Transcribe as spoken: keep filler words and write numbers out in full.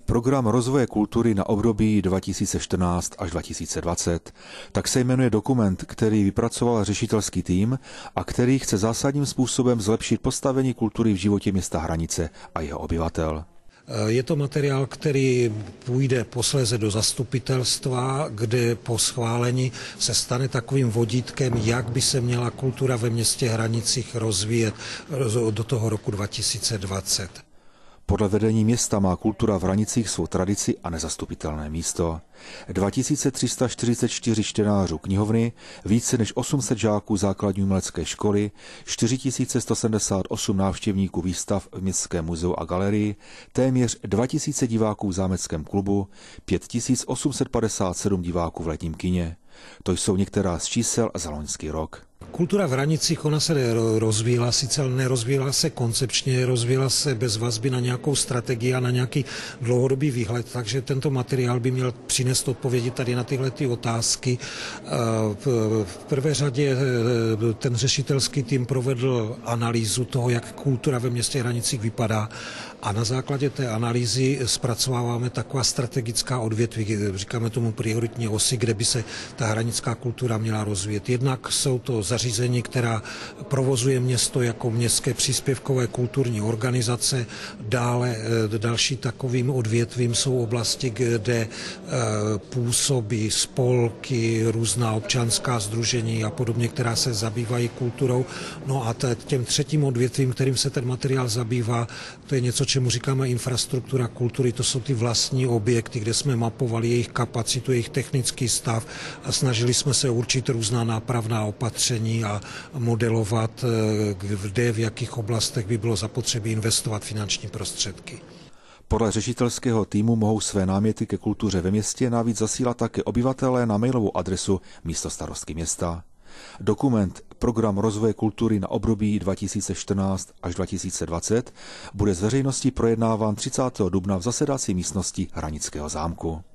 Program rozvoje kultury na období dva tisíce čtrnáct až dva tisíce dvacet. Tak se jmenuje dokument, který vypracoval řešitelský tým a který chce zásadním způsobem zlepšit postavení kultury v životě města Hranice a jeho obyvatel. Je to materiál, který půjde posléze do zastupitelstva, kde po schválení se stane takovým vodítkem, jak by se měla kultura ve městě Hranicích rozvíjet do toho roku dva tisíce dvacet. Podle vedení města má kultura v Hranicích svou tradici a nezastupitelné místo. dva tisíce tři sta čtyřicet čtyři čtenářů knihovny, více než osm set žáků základní umělecké školy, čtyři tisíce sto sedmdesát osm návštěvníků výstav v Městském muzeu a galerii, téměř dva tisíce diváků v zámeckém klubu, pět tisíc osm set padesát sedm diváků v letním kině. To jsou některá z čísel za loňský rok. Kultura v Hranicích, ona se rozvíjela, sice nerozvíjela se koncepčně, rozvíjela se bez vazby na nějakou strategii a na nějaký dlouhodobý výhled, takže tento materiál by měl přinést odpovědi tady na tyhle ty otázky. V prvé řadě ten řešitelský tým provedl analýzu toho, jak kultura ve městě Hranicích vypadá, a na základě té analýzy zpracováváme taková strategická odvětví, říkáme tomu prioritní osy, kde by se ta hranická kultura měla rozvíjet. Jednak jsou to zařízení, která provozuje město jako městské příspěvkové kulturní organizace. Dále další takovým odvětvím jsou oblasti, kde působí spolky, různá občanská sdružení a podobně, která se zabývají kulturou. No a těm třetím odvětvím, kterým se ten materiál zabývá, to je něco, čemu říkáme infrastruktura kultury, to jsou ty vlastní objekty, kde jsme mapovali jejich kapacitu, jejich technický stav a snažili jsme se určit různá nápravná opatření a modelovat, kde, v jakých oblastech by bylo zapotřebí investovat finanční prostředky. Podle řešitelského týmu mohou své náměty ke kultuře ve městě navíc zasílat také obyvatelé na mailovou adresu místostarostky města. Dokument Program rozvoje kultury na období dva tisíce čtrnáct až dva tisíce dvacet bude s veřejností projednáván třicátého dubna v zasedací místnosti Hranického zámku.